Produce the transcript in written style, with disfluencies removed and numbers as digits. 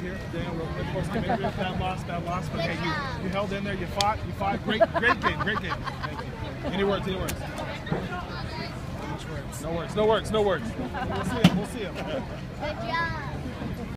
here. Daniel, real quick. Of course, maybe bad loss, but hey, you held in there. You fought. Great game. Thank you. Any words? No words. We'll see him. Good job.